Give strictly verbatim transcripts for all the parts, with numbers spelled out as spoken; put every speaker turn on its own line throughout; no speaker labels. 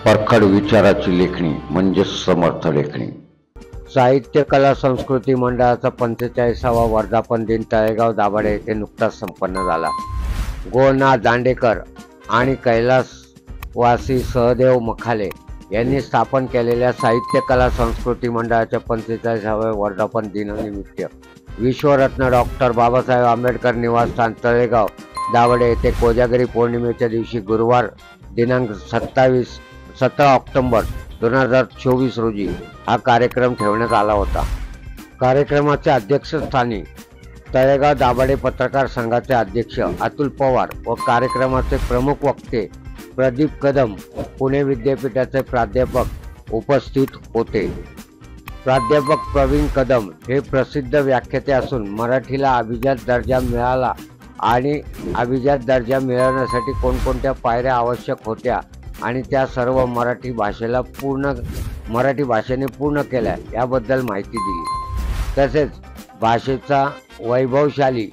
परखड विचाराची लेखणी म्हणजे समर्थ लेखणी। साहित्य कला संस्कृती मंडळाचा पंचेचाळीसावा वर्धापन दिन तळेगाव दाभाडे येथे नुकताच संपन्न झाला। गो ना दांडेकर आणि कैलासवासी सहदेव मखाले यांनी स्थापन केलेल्या साहित्य कला संस्कृती मंडळाच्या पंचेचाळीसाव्या वर्धापन दिनानिमित्त विश्वरत्न डॉक्टर बाबासाहेब आंबेडकर निवासस्थान तळेगाव दाभाडे येथे कोजागरी पौर्णिमेच्या दिवशी गुरुवार दिनांक सत्तावीस सतरा ऑक्टोबर दोन हजार चोवीस रोजी हा कार्यक्रम ठेवण्यात आला होता। कार्यक्रमाच्या अध्यक्षस्थानी तळेगाव दाभाडे पत्रकार संघाचे अध्यक्ष अतुल पवार व कार्यक्रमाचे प्रमुख वक्ते प्रदीप कदम पुणे विद्यापीठाचे प्राध्यापक उपस्थित होते। प्राध्यापक प्रवीण कदम हे प्रसिद्ध व्याख्याते असून मराठीला अभिजात दर्जा मिळाला आणि अभिजात दर्जा मिळवण्यासाठी कोणकोणत्या पायऱ्या आवश्यक होत्या आणि त्या सर्व मराठी भाषेला पूर्ण मराठी भाषेने पूर्ण केल्या याबद्दल माहिती दिली। तसेच भाषेचा वैभवशाली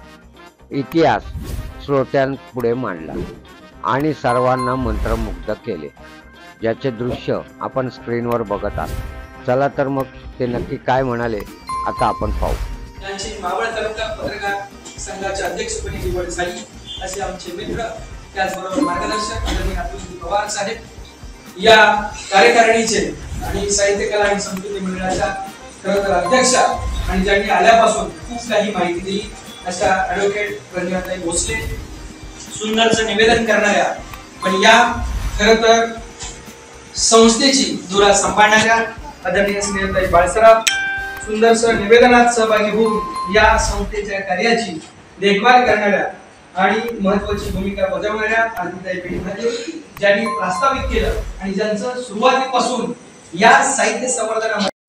इतिहास श्रोत्यांपुढे मांडला आणि सर्वांना मंत्रमुग्ध केले, ज्याचे दृश्य आपण स्क्रीनवर बघत आहात। चला तर मग ते नक्की काय म्हणाले आता आपण पाहू।
यांची मावळ तालुका पत्रकार संघाच्या अध्यक्षपदी निवड झाली असे आमचे मित्र त्याचबरोबर मार्गदर्शक आदरणीय अतुल पवार साहेब या कार्यकारिणीचे आणि साहित्य कला आणि संस्कृती मंडळाच्या खरंतर अध्यक्ष आणि ज्यांनी आल्यापासून खूप काही माहिती दिली अशा ॲडव्होकेट प्रतिभाताई भोसले, सुंदरचं निवेदन करणाऱ्या पण या खरंतर संस्थेची धुरा सांभाळणाऱ्या आदरणीय स्नेहताई बाळसराव, सुंदरचं निवेदनात सहभागी होऊन या संस्थेच्या कार्याची देखभाल करणाऱ्या आणि महत्त्वाची भूमिका बजावणाऱ्या आदिताई पेठभाजे ज्यांनी प्रस्तावित केलं आणि ज्यांचं सुरुवातीपासून या साहित्य संवर्धनामध्ये